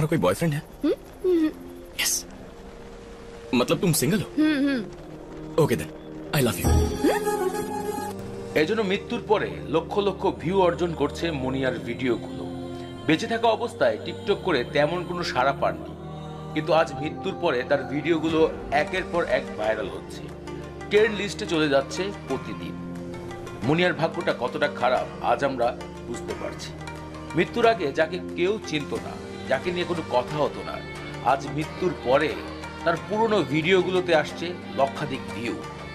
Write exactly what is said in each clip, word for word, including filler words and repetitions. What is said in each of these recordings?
तुम्हारा कोई बॉयफ्रेंड है? यस, मतलब तुम सिंगल हो? Okay then, I love you. এজন্য মৃত্যুর পরে লক্ষ লক্ষ ভিউ অর্জন করছে মুনিয়ার ভিডিওগুলো। বেঁচে থাকা অবস্থায় টিকটক করে তেমন কোনো সাড়া পাননি, কিন্তু আজ মৃত্যুর পরে তার ভিডিওগুলো একের পর এক ভাইরাল হচ্ছে, ট্রেন্ড লিস্টে চলে যাচ্ছে প্রতিদিন। মুনিয়ার ভাগ্যটা কতটা খারাপ আজ আমরা বুঝতে পারছি। মৃত্যুর আগে যাকে কেউ চিনত না, যাকে নিয়ে কোনো কথা হতো না, আজ মৃত্যুর পরে তার পুরনো ভিডিওগুলোতে আসছে লক্ষাধিক ভিউ।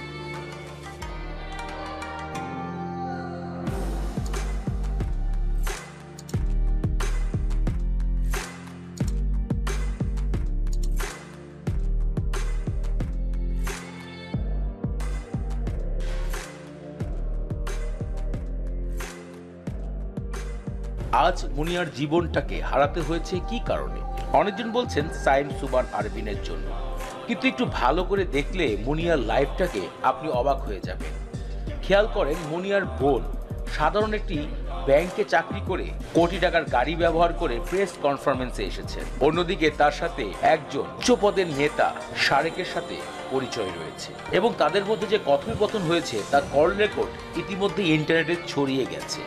আজ মুনিয়ার জীবনটাকে হারাতে হয়েছে কি কারণে? অনেকজন বলছেন সাইম সুবান আরবিনের জন্য, কিন্তু একটু ভালো করে দেখলে মুনিয়ার লাইফটাকে আপনি অবাক হয়ে যাবেন। খেয়াল করেন, মুনিয়ার বোন সাধারণ একটি ব্যাংকে চাকরি করে কোটি টাকার গাড়ি ব্যবহার করে প্রেস কনফারেন্সে এসেছেন। অন্যদিকে তার সাথে একজন উচ্চ পদের নেতা শারেকের সাথে পরিচয় রয়েছে এবং তাদের মধ্যে যে কথোপকথন হয়েছে তার কল রেকর্ড ইতিমধ্যে ইন্টারনেটে ছড়িয়ে গেছে।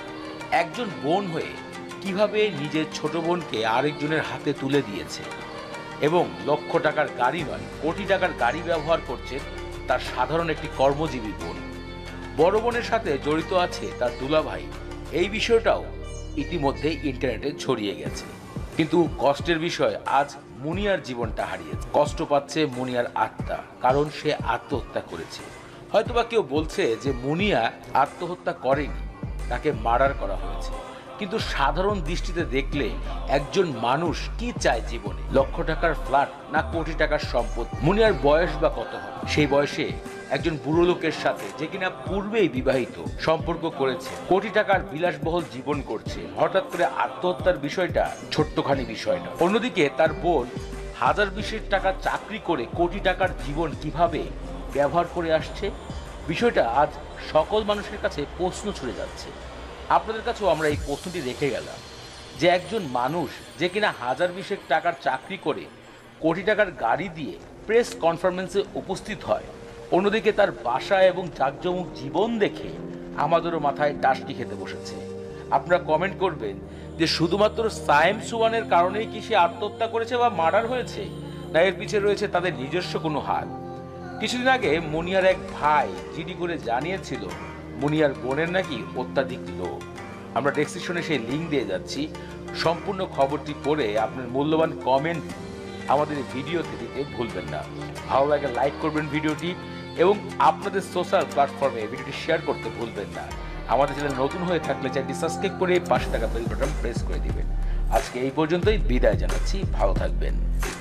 একজন বোন হয়ে কিভাবে নিজের ছোট বোনকে আরেকজনের হাতে তুলে দিয়েছে এবং লক্ষ টাকার গাড়ি নয় কোটি টাকার গাড়ি ব্যবহার করছেন তার সাধারণ একটি কর্মজীবী বোন। বড় বোনের সাথে জড়িত আছে তার দুলাভাই, এই বিষয়টাও ইতিমধ্যে ইন্টারনেটে ছড়িয়ে গেছে। কিন্তু কষ্টের বিষয়, আজ মুনিয়ার জীবনটা হারিয়েছে। কষ্ট পাচ্ছে মুনিয়ার আত্মা, কারণ সে আত্মহত্যা করেছে। হয়তোবা কেউ বলছে যে মুনিয়া আত্মহত্যা করেনি, তাকে মার্ডার করা হয়েছে, কিন্তু সাধারণ দৃষ্টিতে দেখলে একজন মানুষ কি চায় জীবনে? লক্ষ টাকার ফ্ল্যাট না কোটি টাকার সম্পদ? মুনিয়ার বয়স বা কত হবে? সেই বয়সে একজন বুড়ো লোকের সাথে, যে কিনা পূর্বেই বিবাহিত, সম্পর্ক করেছে, কোটি টাকার বিলাসবহুল জীবন করছে, হঠাৎ করে আত্মহত্যার বিষয়টা ছোট্টখানি বিষয় না। অন্যদিকে তার বোন হাজার বিশের টাকা চাকরি করে কোটি টাকার জীবন কিভাবে ব্যবহার করে আসছে, বিষয়টা আজ সকল মানুষের কাছে প্রশ্ন ছুড়ে যাচ্ছে। আপনাদের কাছেও আমরা এই প্রশ্নটি রেখে গেলাম যে একজন মানুষ যে কিনা হাজার বিশেক টাকার চাকরি করে কোটি টাকার গাড়ি দিয়ে প্রেস কনফারেন্সে উপস্থিত হয়, অন্যদিকে তার বাসা এবং জাঁকজমক জীবন দেখে আমাদেরও মাথায় টাসটি খেতে বসেছে। আপনারা কমেন্ট করবেন যে শুধুমাত্র সাইম সুবানের কারণেই কি সে আত্মহত্যা করেছে বা মার্ডার হয়েছে, না এর পিছে রয়েছে তাদের নিজস্ব কোনো হাত? কিছুদিন আগে মুনিয়ার এক ভাই জিডি করে জানিয়েছিল মুনিয়ার বোনের নাকি অত্যাধিক লোভ। আমরা ডেসক্রিপশনে সেই লিঙ্ক দিয়ে যাচ্ছি, সম্পূর্ণ খবরটি পড়ে আপনার মূল্যবান কমেন্ট আমাদের ভিডিওতে দিতে ভুলবেন না। ভালো লাগে লাইক করবেন ভিডিওটি এবং আপনাদের সোশ্যাল প্ল্যাটফর্মে ভিডিওটি শেয়ার করতে ভুলবেন না। আমাদের চ্যানেল নতুন হয়ে থাকলে চ্যানেলটি সাবস্ক্রাইব করে পাশে থাকা বেল বাটন প্রেস করে দিবেন। আজকে এই পর্যন্তই, বিদায় জানাচ্ছি, ভালো থাকবেন।